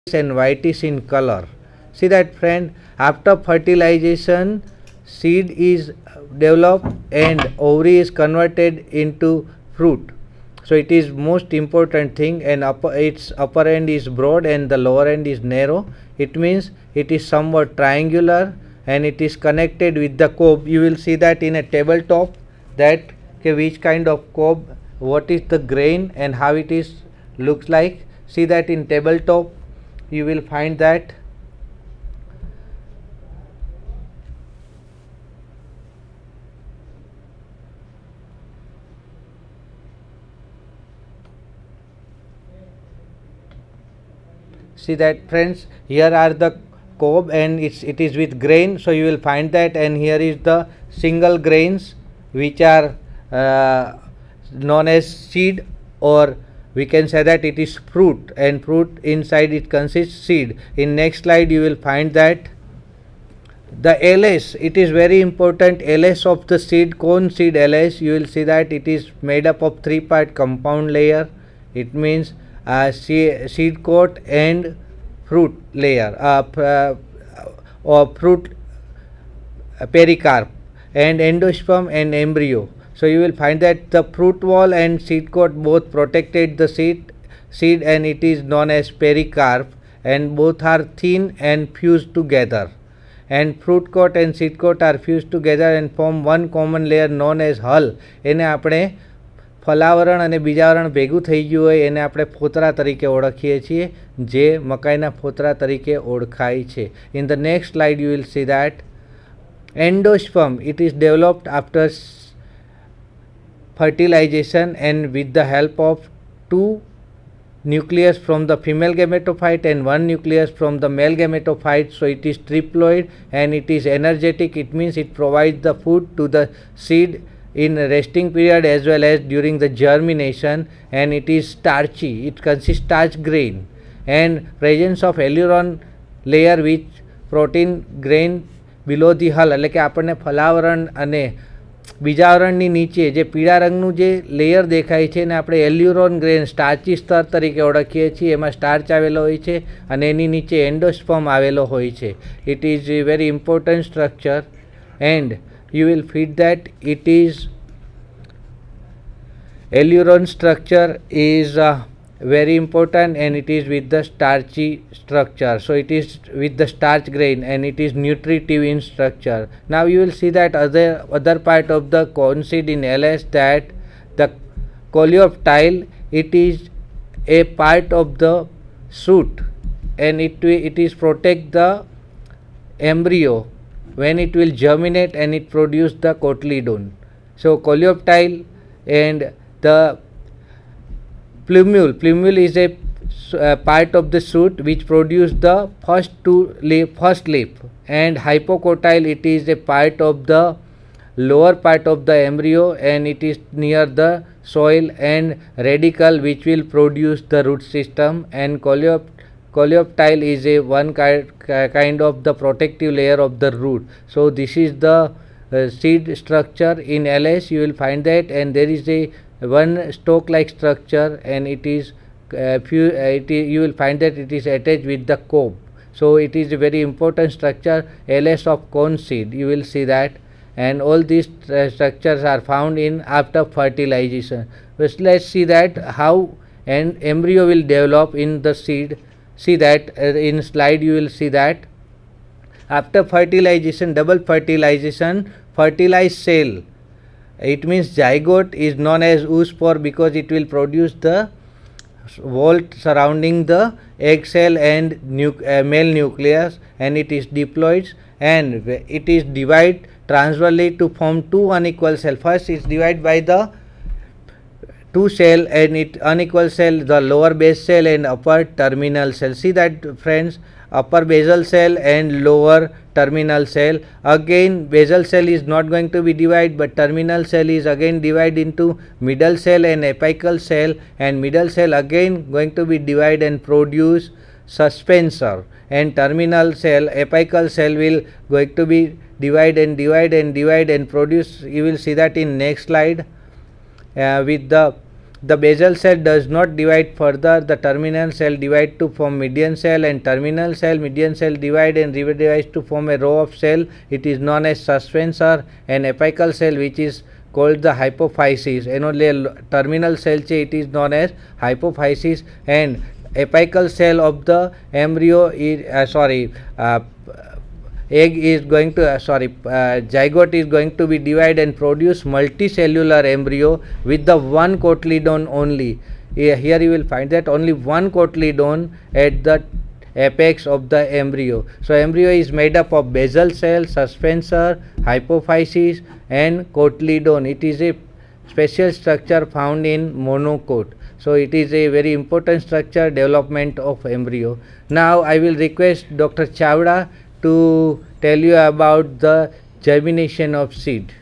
and whitish in color. See that, friend, after fertilization seed is developed and ovary is converted into fruit. So it is most important thing, and its upper end is broad and the lower end is narrow. It means it is somewhat triangular and it is connected with the cob. You will see that in a tabletop, that which kind of cob, what is the grain and how it is looks like. See that in tabletop you will find that. See that, friends, here are the cob and it is with grain, so you will find that, and here is the single grains which are known as seed, or we can say that it is fruit, and fruit inside it consists seed. In next slide you will find that the LS, it is very important, LS of the seed, cone seed LS, you will see that it is made up of 3-part compound layer. It means seed coat and fruit layer, or fruit pericarp, and endosperm and embryo. So you will find that the fruit wall and seed coat both protected the seed and it is known as pericarp, and both are thin and fused together, and fruit coat and seed coat are fused together and form one common layer known as hull. એને આપણે ફલાવરણ અને બીજાવરણ ભેગું થઈ ગયું હોય એને આપણે ફોતરા તરીકે ઓળખીએ છીએ, જે મકાઈના ફોતરા તરીકે ઓળખાય છે. In the next slide you will see that endosperm, it is developed after fertilization and with the help of 2 nucleus from the female gametophyte and 1 nucleus from the male gametophyte. So it is triploid and it is energetic. It means it provides the food to the seed in resting period as well as during the germination, and it is starchy. It consists starch grain and presence of aileron layer with protein grain below the hull. એટલે કે આપણને ફલાવરણ અને બીજાવરણની નીચે જે પીળા રંગનું જે layer દેખાય છે એને આપણે એલ્યુરોન ગ્રેન સ્ટાર્ચી સ્તર તરીકે ઓળખીએ છીએ. એમાં સ્ટાર્ચ આવેલો હોય છે અને એની નીચે એન્ડોસ્પર્મ આવેલો હોય છે. It is a very important structure, and you will feed that it is aileron structure is very important, and it is with the starchy structure. So it is with the starch grain and it is nutritive in structure. Now you will see that other part of the corn seed in LS, that the coleoptile, it is a part of the shoot and it is protect the embryo when it will germinate and it produce the cotyledon. So coleoptile and the plumule is a part of the shoot which produce the first leaf, and hypocotyle, it is a part of the lower part of the embryo and it is near the soil, and radicle which will produce the root system, and coleoptile is a one kind of the protective layer of the root. So this is the seed structure in LS. You will find that, and there is a one stalk like structure, and it is you will find that it is attached with the cob. So it is a very important structure, LS of corn seed. You will see that, and all these structures are found in after fertilization. But let's see that how an embryo will develop in the seed. See that in slide you will see that after fertilization, double fertilization, fertilized cell, it means zygote, is known as oospore because it will produce the wall surrounding the egg cell and male nucleus, and it is diploid and it is divided transversely to form 2 unequal cells. First it is divided by the 2 cell and it unequal cell, the lower base cell and upper terminal cell. See that, friends, upper basal cell and lower terminal cell. Again basal cell is not going to be divided, but terminal cell is again divided into middle cell and apical cell, and middle cell again going to be divided and produce suspensor, and terminal cell, apical cell will going to be divide and produce. You will see that in next slide with the The basal cell does not divide further. The terminal cell divide to form median cell, and terminal cell, median cell divide and redivides to form a row of cell. It is known as suspensor. And apical cell, which is called the hypophysis, terminal cell it is known as hypophysis, and apical cell of the embryo is egg is going to zygote is going to be divided and produce multicellular embryo with the one cotyledon only. Here you will find that only one cotyledon at the apex of the embryo. So embryo is made up of basal cell, suspensor, hypophysis and cotyledon. It is a special structure found in monocote. So it is a very important structure development of embryo. Now I will request Dr. Chavda to tell you about the germination of seed.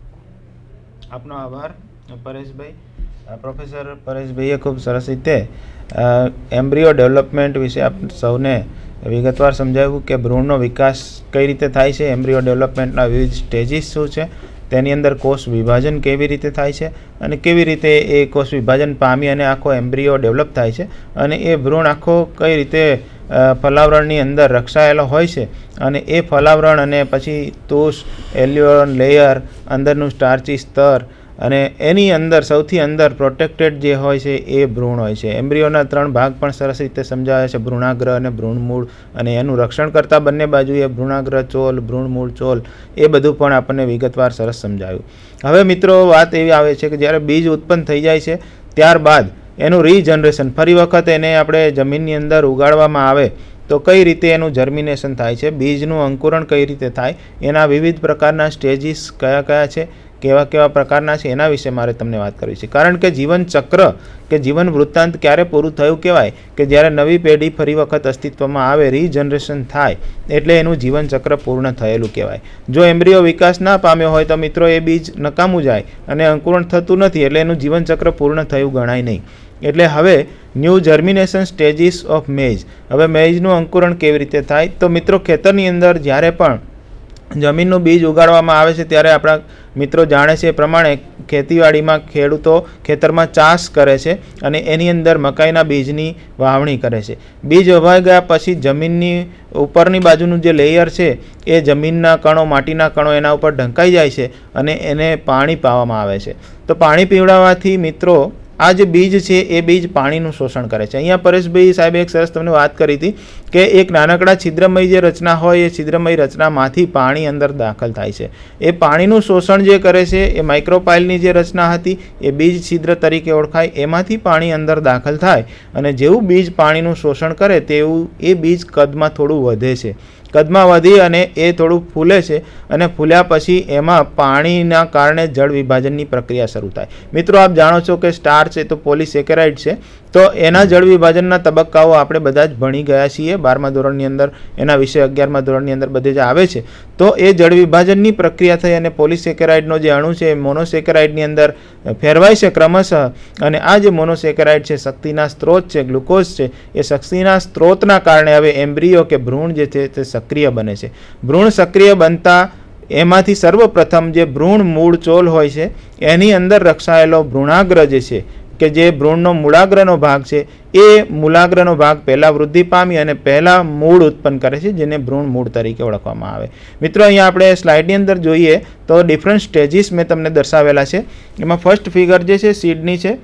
આપનો આભાર પરેશભાઈ. Professor પરેશભાઈએ ખૂબ સરસ રીતે embryo development વિશે આપ સૌને વિગતવાર સમજાવ્યું કે ભ્રૂણનો વિકાસ કઈ રીતે થાય છે, એમ્બ્રિયો ડેવલપમેન્ટના વિવિધ સ્ટેજીસ શું છે, તેની અંદર કોષ વિભાજન કેવી રીતે થાય છે અને કેવી રીતે એ કોષ વિભાજન પામી અને આખો એમ્બ્રિયો ડેવલપ થાય છે અને એ ભ્રૂણ આખો કઈ રીતે ફલાવરણની અંદર રક્ષાયેલો હોય છે અને એ ફલાવરણ અને પછી તૂસ, એલ્યુઓન લેયર, અંદરનું સ્ટાર્ચી સ્તર અને એની અંદર સૌથી અંદર પ્રોટેક્ટેડ જે હોય છે એ ભ્રૂણ હોય છે. એમ્બ્રિયોના 3 ભાગ પણ સરસ રીતે સમજાવે છે, ભ્રૂણાગ્ર અને ભ્રૂણમૂળ, અને એનું રક્ષણ કરતા બંને બાજુએ ભ્રૂણાગ્ર ચોલ, ભ્રૂણમૂળ ચોલ, એ બધું પણ આપણને વિગતવાર સરસ સમજાવ્યું. હવે મિત્રો વાત એવી આવે છે કે જ્યારે બીજ ઉત્પન્ન થઈ જાય છે ત્યારબાદ એનું રીજનરેશન ફરી વખત એને આપણે જમીનની અંદર ઉગાડવામાં આવે તો કઈ રીતે એનું જર્મિનેશન થાય છે, બીજનું અંકુરણ કઈ રીતે થાય, એના વિવિધ પ્રકારના સ્ટેજીસ કયા કયા છે, કેવા કેવા પ્રકારના છે, એના વિશે મારે તમને વાત કરવી છે. કારણ કે જીવન ચક્ર કે જીવન વૃત્તાંત ક્યારે પૂરું થયું કહેવાય કે જ્યારે નવી પેઢી ફરી વખત અસ્તિત્વમાં આવે, રીજનરેશન થાય એટલે એનું જીવન ચક્ર પૂર્ણ થયેલું કહેવાય. જો એમ્બ્રિયો વિકાસ ના પામ્યો હોય તો મિત્રો એ બીજ નકામું જાય અને અંકુરણ થતું નથી એટલે એનું જીવન ચક્ર પૂર્ણ થયું ગણાય નહીં. એટલે હવે new germination stages of maize. હવે મેઇઝનું અંકુરણ કેવી રીતે થાય તો મિત્રો ખેતરની અંદર જ્યારે પણ જમીનનું બીજ ઉગાડવામાં આવે છે ત્યારે આપણા મિત્રો જાણે છે એ પ્રમાણે ખેતીવાડીમાં ખેડૂતો ખેતરમાં ચાસ કરે છે અને એની અંદર મકાઈના બીજની વાવણી કરે છે. બીજ વવાઈ ગયા પછી જમીનની ઉપરની બાજુનું જે લેયર છે એ જમીનના કણો, માટીના કણો એના ઉપર ઢંકાઈ જાય છે અને એને પાણી પાવામાં આવે છે. તો પાણી પીવડાવવાથી મિત્રો આ જે બીજ છે એ બીજ પાણીનું શોષણ કરે છે. અહીંયા પરેશભાઈ સાહેબે એક સરસ તમને વાત કરી હતી કે એક નાનકડા છિદ્રમય જે રચના હોય એ છિદ્રમય રચનામાંથી પાણી અંદર દાખલ થાય છે. એ પાણીનું શોષણ જે કરે છે એ માઇક્રોપાઇલની જે રચના હતી એ બીજ છિદ્ર તરીકે ઓળખાય, એમાંથી પાણી અંદર દાખલ થાય અને જેવું બીજ પાણીનું શોષણ કરે તેવું એ બીજ કદમાં થોડું વધે છે. કદમાં વધી અને એ થોડું ફૂલે છે અને ફૂલ્યા પછી એમાં પાણીના કારણે જળ વિભાજનની પ્રક્રિયા શરૂ થાય. મિત્રો આપ જાણો છો કે સ્ટાર્ચ એ તો પોલિસેકેરાઇડ છે, તો એના જળ વિભાજનના તબક્કાઓ આપણે બધા જ ભણી ગયા છીએ 12મા ધોરણની અંદર, એના વિશે 11મા ધોરણની અંદર બધે જ આવે છે. તો એ જળ વિભાજનની પ્રક્રિયા થઈ અને પોલિસેકેરાઇડનો જે અણુ છે એ મોનોસેકેરાઇડની અંદર ફેરવાય છે ક્રમશઃ, અને આ જે મોનોસેકેરાઇડ છે શક્તિના સ્ત્રોત છે, ગ્લુકોઝ છે, એ શક્તિના સ્ત્રોતના કારણે હવે એમ્બ્રિયો કે ભ્રૂણ જે છે તે સક્રિય બને છે. ભ્રૂણ સક્રિય બનતા એમાંથી સર્વપ્રથમ જે ભ્રૂણ મૂળ ચોલ હોય છે એની અંદર રક્ષાયેલો ભ્રૂણાગ્ર જે છે કે જે ભ્રૂણનો મૂળાગ્રનો ભાગ છે એ મૂળાગ્રનો ભાગ પહેલાં વૃદ્ધિ પામી અને પહેલાં મૂળ ઉત્પન્ન કરે છે જેને ભ્રૂણ મૂળ તરીકે ઓળખવામાં આવે. મિત્રો અહીંયા આપણે સ્લાઇડની અંદર જોઈએ તો ડિફરન્ટ સ્ટેજીસ મેં તમને દર્શાવેલા છે. એમાં ફર્સ્ટ ફિગર જે છે સીડની છે.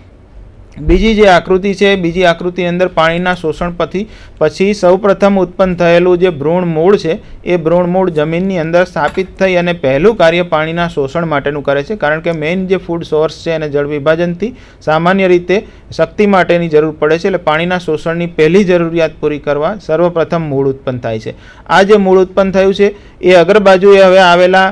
બીજી જે આકૃતિ છે, બીજી આકૃતિની અંદર પાણીના શોષણ પછી સૌપ્રથમ ઉત્પન્ન થયેલું જે ભ્રૂણ મૂળ છે એ ભ્રૂણ મૂળ જમીનની અંદર સ્થાપિત થઈ અને પહેલું કાર્ય પાણીના શોષણ માટેનું કરે છે. કારણ કે મેઇન જે ફૂડ સોર્સ છે અને જળ વિભાજનથી સામાન્ય રીતે શક્તિ માટેની જરૂર પડે છે, એટલે પાણીના શોષણની પહેલી જરૂરિયાત પૂરી કરવા સર્વપ્રથમ મૂળ ઉત્પન્ન થાય છે. આ જે મૂળ ઉત્પન્ન થયું છે એ અગ્રબાજુએ હવે આવેલા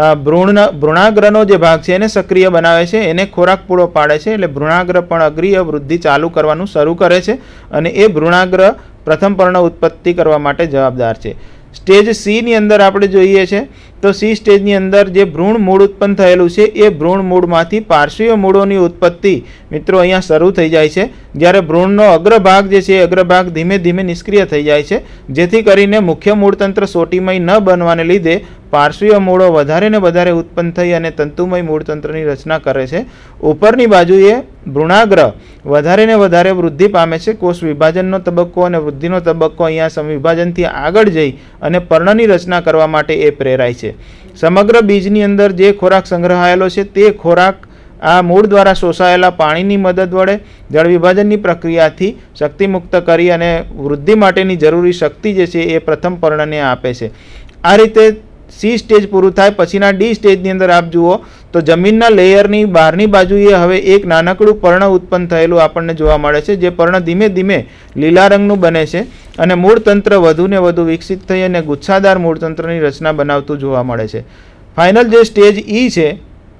ભ્રૂણાગ્રનો જે ભાગ છે એને સક્રિય બનાવે છે, એને ખોરાક પૂરો પાડે છે, એટલે ભ્રૂણાગ્ર પણ અગ્રીય વૃદ્ધિ ચાલુ કરવાનું શરૂ કરે છે અને એ ભ્રૂણાગ્ર પ્રથમ પર્ણ ઉત્પત્તિ કરવા માટે જવાબદાર છે. સ્ટેજ સી ની અંદર આપણે જોઈએ છે તો સી સ્ટેજની અંદર જે ભ્રૂણ મૂળ ઉત્પન્ન થયેલું છે એ ભ્રૂણ મૂળમાંથી પાર્શ્વીય મૂળોની ઉત્પત્તિ મિત્રો અહીંયા શરૂ થઈ જાય છે. જ્યારે ભ્રૂણનો અગ્રભાગ જે છે એ અગ્રભાગ ધીમે ધીમે નિષ્ક્રિય થઈ જાય છે, જેથી કરીને મુખ્ય મૂળતંત્ર સોટીમય ન બનવાને લીધે પાર્શ્વીય મૂળો વધારે ને વધારે ઉત્પન્ન થઈ અને તંતુમય મૂળતંત્રની રચના કરે છે. ઉપરની બાજુએ ભ્રૂણાગ્ર વધારે ને વધારે વૃદ્ધિ પામે છે. કોષ વિભાજનનો તબક્કો અને વૃદ્ધિનો તબક્કો અહીંયા સમવિભાજનથી આગળ જઈ અને પર્ણની રચના કરવા માટે એ પ્રેરાય છે. સમગ્ર બીજની અંદર જે ખોરાક સંગ્રહાયેલો છે તે ખોરાક આ મૂળ દ્વારા શોષાયેલા પાણીની મદદ વડે જળ વિભાજનની પ્રક્રિયાથી શક્તિ મુક્ત કરી અને વૃદ્ધિ માટેની જરૂરી શક્તિ જે છે એ પ્રથમ પર્ણને આપે છે. આ રીતે સી સ્ટેજ પૂરું થાય પછીના ડી સ્ટેજની અંદર આપ જુઓ તો જમીનના લેયરની બહારની બાજુએ હવે એક નાનકડું પર્ણ ઉત્પન્ન થયેલું આપણને જોવા મળે છે, જે પર્ણ ધીમે ધીમે લીલા રંગનું બને છે અને મૂળતંત્ર વધુ ને વધુ વિકસિત થઈ અને ગુચ્છાદાર મૂળતંત્રની રચના બનાવતું જોવા મળે છે. ફાઇનલ જે સ્ટેજ ઈ છે,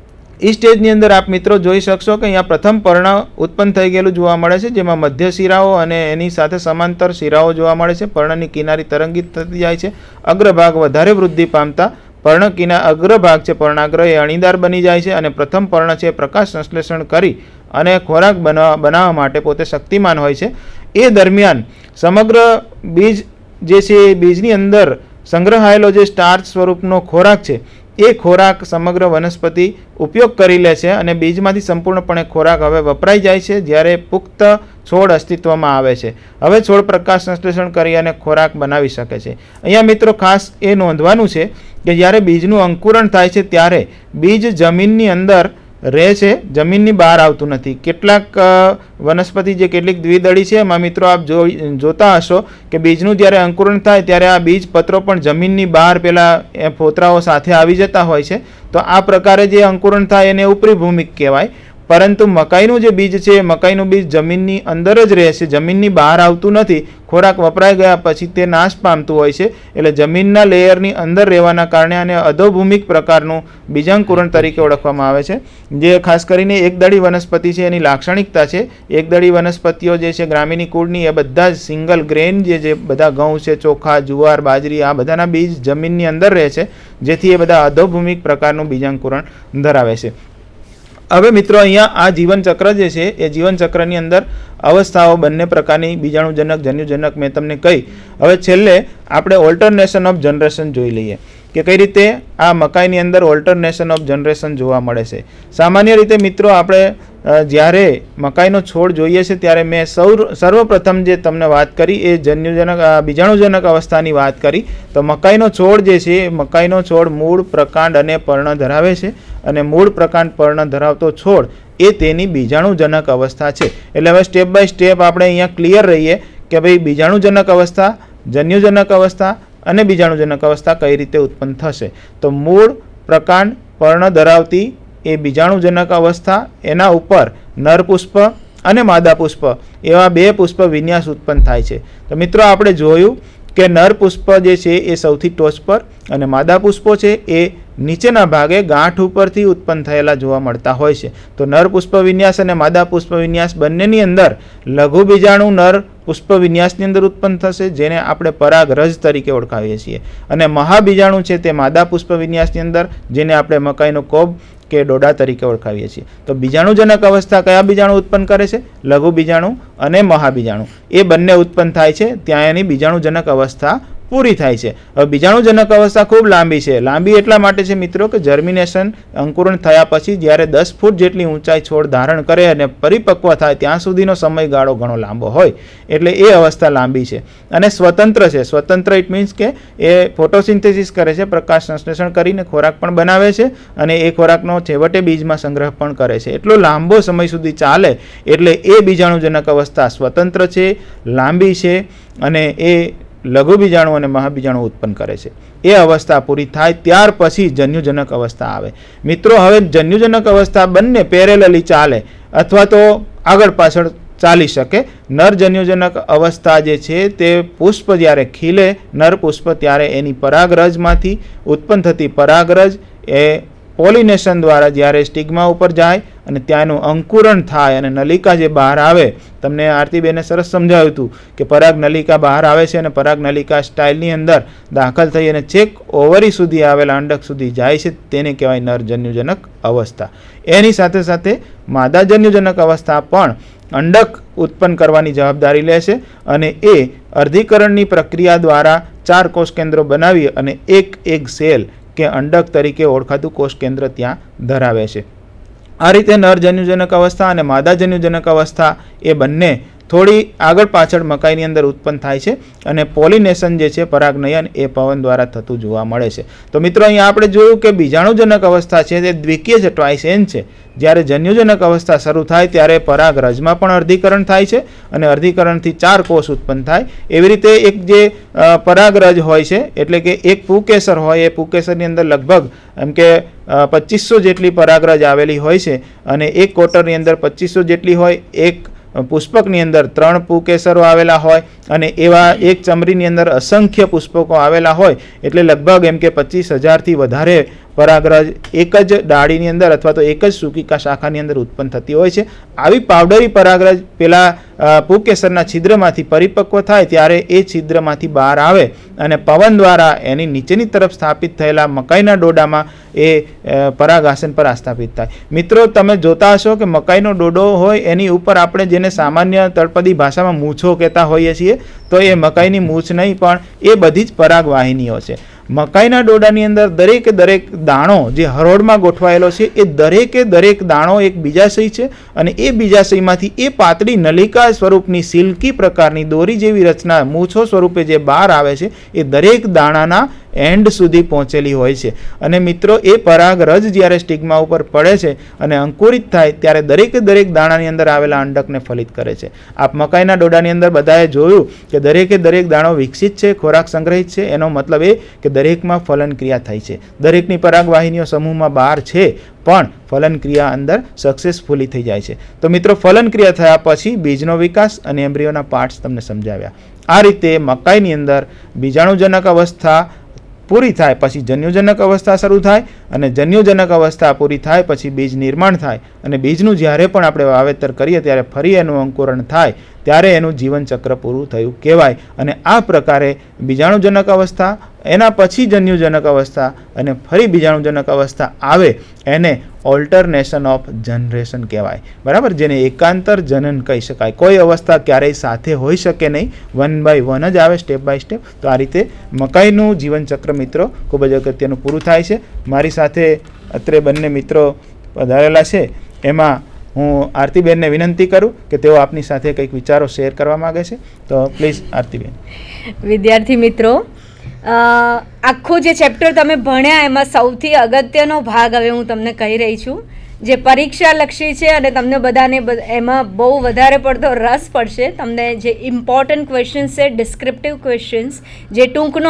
એ સ્ટેજની અંદર આપ મિત્રો જોઈ શકશો કે અહીંયા પ્રથમ પર્ણ ઉત્પન્ન થઈ ગયેલું જોવા મળે છે, જેમાં મધ્ય શિરાઓ અને એની સાથે સમાંતર શિરાઓ જોવા મળે છે. પર્ણની કિનારી તરંગિત થતી જાય છે. અગ્રભાગ વધારે વૃદ્ધિ પામતા અગ્રભાગ છે પર્ણાગ્ર એ અણીદાર બની જાય છે અને પ્રથમ પર્ણ છે પ્રકાશ સંશ્લેષણ કરી અને ખોરાક બનાવવા માટે પોતે શક્તિમાન હોય છે. એ દરમિયાન સમગ્ર બીજ જે છે એ બીજની અંદર સંગ્રહાયેલો જે સ્ટાર્ચ સ્વરૂપનો ખોરાક છે એ ખોરાક સમગ્ર વનસ્પતિ ઉપયોગ કરી લે છે અને બીજમાંથી સંપૂર્ણપણે ખોરાક હવે વપરાઈ જાય છે. જ્યારે પુખ્ત છોડ અસ્તિત્વમાં આવે છે, હવે છોડ પ્રકાશ સંશ્લેષણ કરી અને ખોરાક બનાવી શકે છે. અહીંયા મિત્રો ખાસ એ નોંધવાનું છે કે જ્યારે બીજનું અંકુરણ થાય છે ત્યારે બીજ જમીનની અંદર રહે છે, જમીનની બહાર આવતું નથી. કેટલાક વનસ્પતિ જે કેટલીક દ્વિદળી છે એમાં મિત્રો આપ જોતા હશો કે બીજનું જ્યારે અંકુરણ થાય ત્યારે આ બીજ પત્રો પણ જમીનની બહાર પેલા ફોતરાઓ સાથે આવી જતા હોય છે. તો આ પ્રકારે જે અંકુરણ થાય એને ઉપરી ભૂમિક કહેવાય. પરંતુ મકાઈનું જે બીજ છે, મકાઈનું બીજ જમીનની અંદર જ રહે છે, જમીનની બહાર આવતું નથી. ખોરાક વપરાઈ ગયા પછી તે નાશ પામતું હોય છે. એટલે જમીનના લેયરની અંદર રહેવાના કારણે આને અધોભૂમિક પ્રકારનું બીજાંકુરણ તરીકે ઓળખવામાં આવે છે, જે ખાસ કરીને એકદળી વનસ્પતિ છે એની લાક્ષણિકતા છે. એકદળી વનસ્પતિઓ જે છે ગ્રામીણી કુળની એ બધા જ સિંગલ ગ્રેન જે બધા ઘઉં છે, ચોખા, જુવાર, બાજરી આ બધાના બીજ જમીનની અંદર રહે છે, જેથી એ બધા અધોભૂમિક પ્રકારનું બીજાંકુરણ ધરાવે છે. હવે મિત્રો અહીંયા આ જીવનચક્ર જે છે એ જીવનચક્રની અંદર અવસ્થાઓ બંને પ્રકારની બીજાણુજનક જન્યુજનક મેં તમને કહી. હવે છેલ્લે આપણે ઓલ્ટરનેશન ઓફ જનરેશન જોઈ લઈએ કે કઈ રીતે આ મકાઈની અંદર ઓલ્ટરનેશન ઓફ જનરેશન જોવા મળે છે. સામાન્ય રીતે મિત્રો આપણે જ્યારે મકાઈનો છોડ જોઈએ છે ત્યારે મેં સર્વપ્રથમ જે તમને વાત કરી એ બીજાણુજનક અવસ્થાની વાત કરી. તો મકાઈનો છોડ જે છે મકાઈનો છોડ મૂળ, પ્રકાંડ અને પર્ણ ધરાવે છે અને મૂળ, પ્રકાંડ, પર્ણ ધરાવતો છોડ એ તેની બીજાણુજનક અવસ્થા છે. એટલે હવે સ્ટેપ બાય સ્ટેપ આપણે અહીંયા ક્લિયર રહીએ કે ભાઈ બીજાણુજનક અવસ્થા, જન્યુજનક અવસ્થા અને બીજાણુજનક અવસ્થા કઈ રીતે ઉત્પન્ન થશે. તો મૂળ, પ્રકાંડ, પર્ણ ધરાવતી એ બીજાણુજનક અવસ્થા, એના ઉપર નર પુષ્પ અને માદા પુષ્પ એવા બે પુષ્પ વિન્યાસ ઉત્પન્ન થાય છે. તો મિત્રો આપણે જોયું કે નર પુષ્પ જે છે એ સૌથી ટોચ પર અને માદા પુષ્પો છે એ નીચેના ભાગે ગાંઠ ઉપરથી ઉત્પન્ન થયેલા જોવા મળતા હોય છે. તો નર પુષ્પ વિન્યાસ અને માદા પુષ્પ વિન્યાસ બંનેની અંદર લઘુ બીજાણુ નર પુષ્પ વિન્યાસની અંદર ઉત્પન્ન થશે, જેને આપણે પરાગરજ તરીકે ઓળખાવીએ છીએ. અને મહાબીજાણુ છે તે માદા પુષ્પ વિન્યાસની અંદર, જેને આપણે મકાઈનો કોબ કે ડોડા તરીકે ઓળખાવીએ છીએ. તો બીજાણુજનક અવસ્થા કયા બીજાણુ ઉત્પન્ન કરે છે? લઘુ બીજાણુ અને મહાબીજાણુ એ બંને ઉત્પન્ન થાય છે, ત્યાં એની બીજાણુજનક અવસ્થા પૂરી થાય છે. હવે બીજાણુજનક અવસ્થા ખૂબ લાંબી છે. લાંબી એટલા માટે છે મિત્રો કે જર્મિનેશન અંકુરણ થયા પછી જ્યારે 10 ફૂટ જેટલી ઊંચાઈ છોડ ધારણ કરે અને પરિપક્વ થાય ત્યાં સુધીનો સમયગાળો ઘણો લાંબો હોય, એટલે એ અવસ્થા લાંબી છે. અને સ્વતંત્ર છે. સ્વતંત્ર ઇટ મીન્સ કે એ ફોટોસિન્થેસિસ કરે છે, પ્રકાશ સંશ્લેષણ કરીને ખોરાક પણ બનાવે છે અને એ ખોરાકનો છેવટે બીજમાં સંગ્રહ પણ કરે છે. એટલો લાંબો સમય સુધી ચાલે એટલે એ બીજાણુજનક અવસ્થા સ્વતંત્ર છે, લાંબી છે અને એ લઘુ બીજાણુ અને મહાબીજાણુ ઉત્પન્ન કરે છે. એ અવસ્થા પૂરી થાય ત્યાર પછી જન્યુજનક અવસ્થા આવે. મિત્રો હવે જન્યુજનક અવસ્થા બંને પેરેલલી ચાલે અથવા તો આગળ પાછળ ચાલી શકે. નર જન્યુજનક અવસ્થા જે છે તે પુષ્પ જ્યારે ખીલે નર પુષ્પ ત્યારે એની પરાગરજમાંથી ઉત્પન્ન થતી પરાગરજ એ પોલિનેશન દ્વારા જ્યારે સ્ટિગ્મા ઉપર જાય અને ત્યાંનું અંકુરણ થાય અને નલિકા જે બહાર આવે, તમને આરતીબેને સરસ સમજાવ્યું હતું કે પરાગ નલિકા બહાર આવે છે અને પરાગ નલિકા સ્ટાઇલની અંદર દાખલ થઈ અને છેક ઓવરી સુધી આવેલા અંડક સુધી જાય છે, તેને કહેવાય નરજન્યુજનક અવસ્થા. એની સાથે સાથે માદાજન્યુજનક અવસ્થા પણ અંડક ઉત્પન્ન કરવાની જવાબદારી લે છે અને એ અર્ધીકરણની પ્રક્રિયા દ્વારા 4 કોષ કેન્દ્રો બનાવી અને એક સેલ કે અંડક તરીકે ઓળખાતું કોષ કેન્દ્ર ત્યાં ધરાવે છે. આ રીતે નર જન્યુજનક અવસ્થા અને માદા જન્યુજનક અવસ્થા એ બંને થોડી આગળ પાછળ મકાઈની અંદર ઉત્પન્ન થાય છે અને પોલિનેશન જે છે પરાગનયન એ પવન દ્વારા થતું જોવા મળે છે. તો મિત્રો અહીંયા આપણે જોયું કે બીજાણુજનક અવસ્થા છે તે દ્વિકીય છે, ટ્વાઇસ એન છે. જ્યારે જન્યુજનક અવસ્થા શરૂ થાય ત્યારે પરાગરજમાં પણ અર્ધીકરણ થાય છે અને અર્ધીકરણથી 4 કોષ ઉત્પન્ન થાય. એવી રીતે એક જે પરાગરજ હોય છે એટલે કે એક પુકેસર હોય, એ પુકેસરની અંદર લગભગ એમ કે 2500 જેટલી પરાગરજ આવેલી હોય છે અને એક કોટરની અંદર 2500 જેટલી હોય. એક પુષ્પકની અંદર 3 પુકેસરો આવેલા હોય અને એવા એક ચમરીની અંદર અસંખ્ય પુષ્પકો આવેલા હોય. એટલે લગભગ એમ કે 25,000થી વધારે પરાગરજ એક જ ડાળીની અંદર અથવા તો એક જ સૂકિકા શાખાની અંદર ઉત્પન્ન થતી હોય છે. આવી પાવડરી પરાગરજ પેલા પુકેસરના છિદ્રમાંથી પરિપક્વ થાય ત્યારે એ છિદ્રમાંથી બહાર આવે અને પવન દ્વારા એની નીચેની તરફ સ્થાપિત થયેલા મકાઈના ડોડામાં એ પરાગાસન પર આસ્થાપિત થાય. મિત્રો તમે જોતા હશો કે મકાઈનો ડોડો હોય એની ઉપર આપણે જેને સામાન્ય તળપદી ભાષામાં મૂછો કહેતા હોઈએ છીએ, તો એ મકાઈની મૂછ નહીં પણ એ બધી જ પરાગવાહિનીઓ છે. મકાઈના ડોડાની અંદર દરેકે દરેક દાણો જે હરોળમાં ગોઠવાયેલો છે એ દરેકે દરેક દાણો એક બીજાશય છે અને એ બીજાશયમાંથી એ પાતળી નલિકા સ્વરૂપની સિલ્કી પ્રકારની દોરી જેવી રચના મૂછો સ્વરૂપે જે બહાર આવે છે એ દરેક દાણાના એન્ડ સુધી પહોંચેલી હોય છે. અને મિત્રો એ પરાગરજ જ્યારે સ્ટિગ્મા ઉપર પડે છે અને અંકુરિત થાય ત્યારે દરેકે દરેક દાણાની અંદર આવેલા અંડકને ફલિત કરે છે. આપ મકાઈના ડોડાની અંદર બધાએ જોયું કે દરેકે દરેક દાણો વિકસિત છે, ખોરાક સંગ્રહિત છે. એનો મતલબ એ કે દરેકમાં ફલન ક્રિયા થઈ છે. દરેકની પરાગવાહિનીઓ સમૂહમાં 12 છે પણ ફલન ક્રિયા અંદર સક્સેસફુલી થઈ જાય છે. તો મિત્રો ફલન ક્રિયા થયા પછી બીજનો વિકાસ અને એમ્બ્રિયોના પાર્ટ્સ તમને સમજાવ્યા. આ રીતે મકાઈની અંદર બીજાણુજનક અવસ્થા પૂરી થાય પછી જન્યુજનક અવસ્થા શરૂ થાય અને જન્યુજનક અવસ્થા પૂરી થાય પછી બીજ નિર્માણ થાય અને બીજનું જ્યારે પણ આપણે વાવેતર કરીએ ત્યારે ફરી એનું અંકુરણ થાય ત્યારે એનું જીવનચક્ર પૂરું થયું કહેવાય. અને આ પ્રકારે બીજાણુજનક અવસ્થા, એના પછી જન્યુજનક અવસ્થા અને ફરી બીજાણુજનક અવસ્થા આવે એને ઓલ્ટરનેશન ઓફ જનરેશન કહેવાય. બરાબર, જેને એકાંતર જનન કહી શકાય. કોઈ અવસ્થા ક્યારેય સાથે હોઈ શકે નહીં, 1 by 1 જ આવે, સ્ટેપ બાય સ્ટેપ. તો આ રીતે મકાઈનું જીવનચક્ર મિત્રો ખૂબ જ અગત્યનું પૂરું થાય છે. મારી સાથે અત્રે બંને મિત્રો પધારેલા છે, એમાં હું આરતીબેનને વિનંતી કરું કે તેઓ આપની સાથે કંઈક વિચારો શેર કરવા માગે છે. તો પ્લીઝ આરતીબેન. વિદ્યાર્થી મિત્રો, આખું જે ચેપ્ટર તમે ભણ્યા એમાં સૌથી અગત્યનો ભાગ હવે હું તમને કહી રહી છું, જે પરીક્ષા લક્ષી છે અને તમને બધાને એમાં બહુ વધારે પડતો રસ પડશે. તમને જે ઇમ્પોર્ટન્ટ ક્વેશ્ચન્સ છે, ડિસ્ક્રિપ્ટિવ ક્વેશ્ચન્સ, જે ટૂંકનો